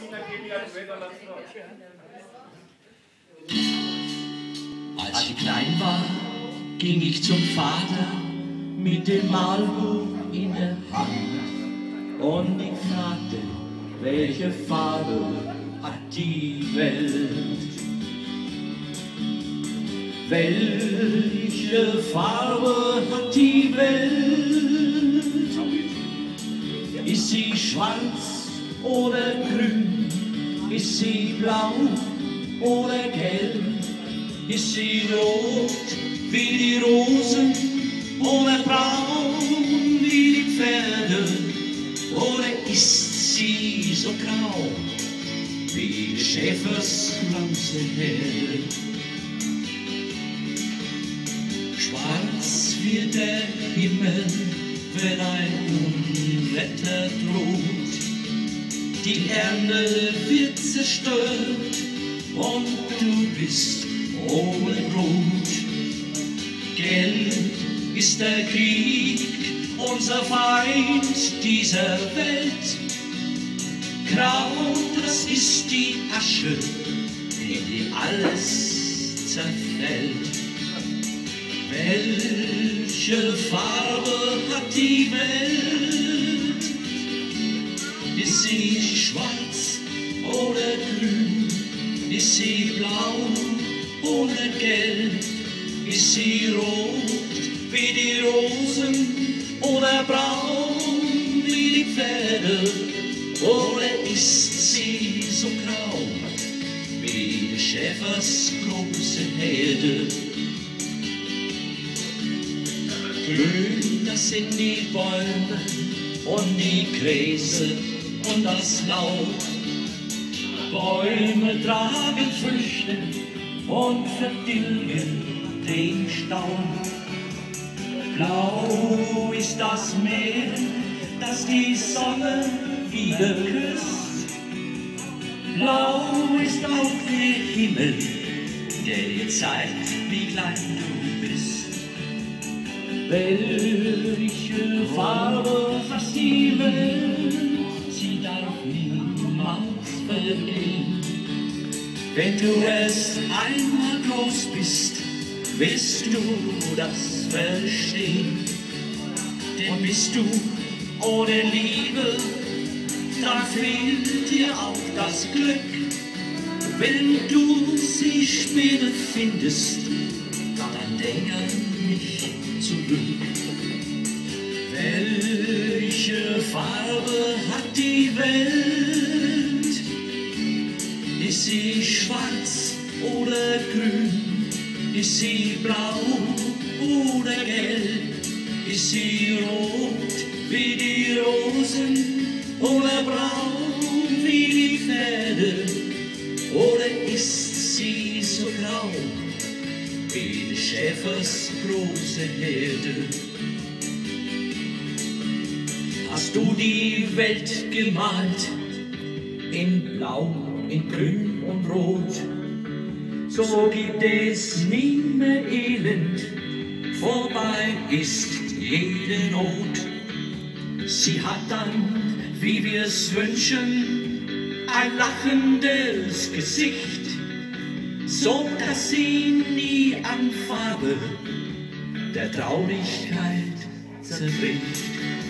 Als ich klein war, ging ich zum Vater mit dem Malbuch in der Hand und ich fragte, welche Farbe hat die Welt? Welche Farbe hat die Welt? Ist sie schwarz oder grün? Ist sie blau oder gelb? Ist sie rot wie die Rosen oder braun wie die Pferde? Oder ist sie so grau wie des Schäfers ganze Herde? Schwarz wird der Himmel, wenn ein Unwetter droht. Die Erde wird zerstört und du bist ohne Brot. Gelb ist der Krieg, unser Feind dieser Welt. Grau, das ist die Asche, in die alles zerfällt. Welche Farbe hat die Welt? Ist sie schwarz oder grün? Ist sie blau oder gelb? Ist sie rot wie die Rosen oder braun wie die Pferde? Oder ist sie so grau wie des Schäfers große Herde? Grün, das sind die Bäume und die Gräser und das Laub. Bäume tragen Früchte und vertilgen den Staub. Blau ist das Meer, das die Sonne wieder küsst. Blau ist auch der Himmel, der dir zeigt, wie klein du bist. Welche Farbe hat die Welt? Sie darf niemals vergehen. Wenn du erst einmal groß bist, wirst du das verstehen. Denn bist du ohne Liebe, dann fehlt dir auch das Glück. Wenn du sie später findest, dann denk an mich zurück. Welche Farbe hat die Welt? Ist sie schwarz oder grün? Ist sie blau oder gelb? Ist sie rot wie die Rosen oder braun wie die Pferde? Oder ist sie so grau wie des Schäfers große Herde? Hast du die Welt gemalt in Blau, in Grün und Rot, so gibt es nie mehr Elend, vorbei ist jede Not. Sie hat dann, wie wir's wünschen, ein lachendes Gesicht, so dass sie nie an Farbe der Traurigkeit zerbricht.